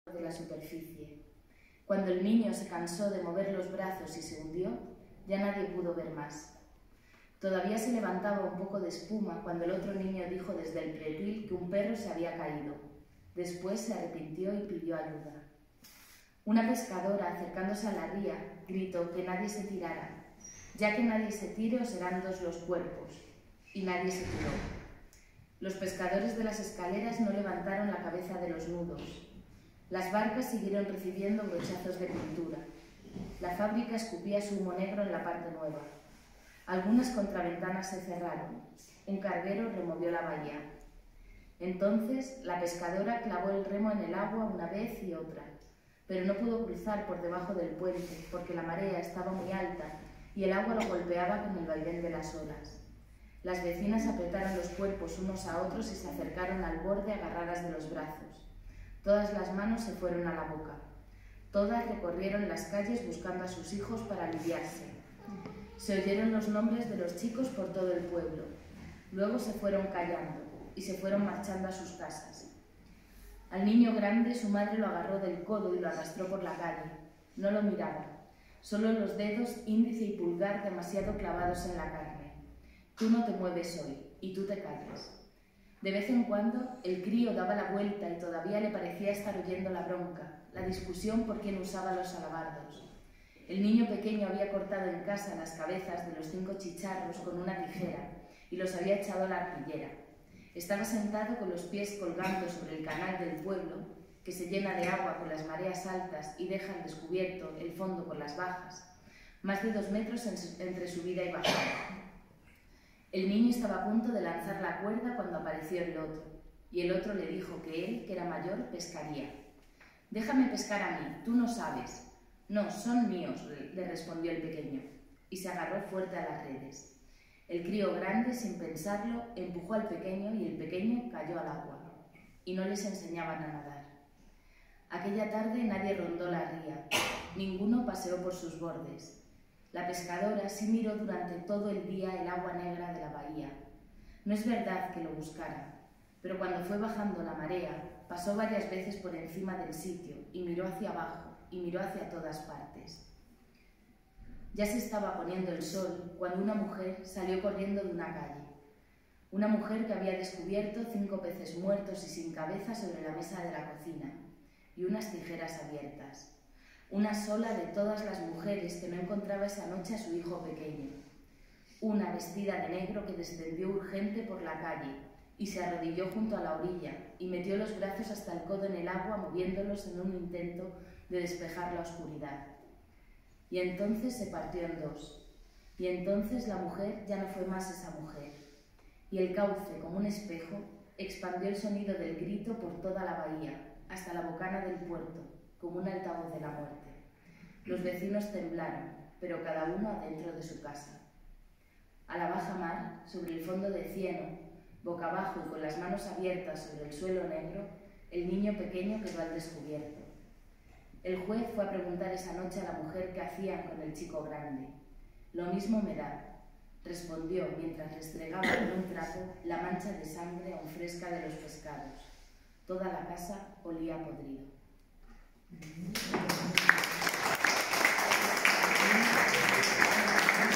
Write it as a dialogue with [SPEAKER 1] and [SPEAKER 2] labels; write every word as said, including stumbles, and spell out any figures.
[SPEAKER 1] de la superficie. Cuando el niño se cansó de mover los brazos y se hundió, ya nadie pudo ver más. Todavía se levantaba un poco de espuma cuando el otro niño dijo desde el pretil que un perro se había caído. Después se arrepintió y pidió ayuda. Una pescadora, acercándose a la ría, gritó que nadie se tirara. Ya que nadie se tire, os serán dos los cuerpos. Y nadie se tiró. Los pescadores de las escaleras no levantaron la cabeza de los nudos. Las barcas siguieron recibiendo brochazos de pintura. La fábrica escupía su humo negro en la parte nueva. Algunas contraventanas se cerraron. Un carguero removió la bahía. Entonces la pescadora clavó el remo en el agua una vez y otra, pero no pudo cruzar por debajo del puente porque la marea estaba muy alta y el agua lo golpeaba con el vaivén de las olas. Las vecinas apretaron los cuerpos unos a otros y se acercaron al borde agarradas de los brazos. Todas las manos se fueron a la boca. Todas recorrieron las calles buscando a sus hijos para aliviarse. Se oyeron los nombres de los chicos por todo el pueblo. Luego se fueron callando y se fueron marchando a sus casas. Al niño grande su madre lo agarró del codo y lo arrastró por la calle. No lo miraba, solo los dedos índice y pulgar demasiado clavados en la carne. Tú no te mueves hoy y tú te callas. De vez en cuando el crío daba la vuelta y todavía le parecía estar oyendo la bronca, la discusión por quién usaba los alabardos. El niño pequeño había cortado en casa las cabezas de los cinco chicharros con una tijera y los había echado a la arpillera. Estaba sentado con los pies colgando sobre el canal del pueblo, que se llena de agua con las mareas altas y deja al descubierto el fondo con las bajas, más de dos metros entre subida y bajada. El niño estaba a punto de lanzar la cuerda cuando apareció el otro, y el otro le dijo que él, que era mayor, pescaría. «Déjame pescar a mí, tú no sabes». «No, son míos», le respondió el pequeño, y se agarró fuerte a las redes. El crío grande, sin pensarlo, empujó al pequeño y el pequeño cayó al agua, y no les enseñaban a nadar. Aquella tarde nadie rondó la ría, ninguno paseó por sus bordes. La pescadora sí miró durante todo el día el agua negra de la bahía. No es verdad que lo buscara, pero cuando fue bajando la marea, pasó varias veces por encima del sitio y miró hacia abajo y miró hacia todas partes. Ya se estaba poniendo el sol cuando una mujer salió corriendo de una calle. Una mujer que había descubierto cinco peces muertos y sin cabeza sobre la mesa de la cocina y unas tijeras abiertas. Una sola de todas las mujeres que no encontraba esa noche a su hijo pequeño. Una vestida de negro que descendió urgente por la calle y se arrodilló junto a la orilla y metió los brazos hasta el codo en el agua moviéndolos en un intento de despejar la oscuridad. Y entonces se partió en dos. Y entonces la mujer ya no fue más esa mujer. Y el cauce, como un espejo, expandió el sonido del grito por toda la bahía, hasta la bocana del puerto, como un altavoz de la muerte. Los vecinos temblaron, pero cada uno adentro de su casa. A la baja mar, sobre el fondo de cieno, boca abajo y con las manos abiertas sobre el suelo negro, el niño pequeño quedó al descubierto. El juez fue a preguntar esa noche a la mujer qué hacían con el chico grande. «Lo mismo me da», respondió mientras restregaba con un trapo la mancha de sangre aún fresca de los pescados. Toda la casa olía podrido.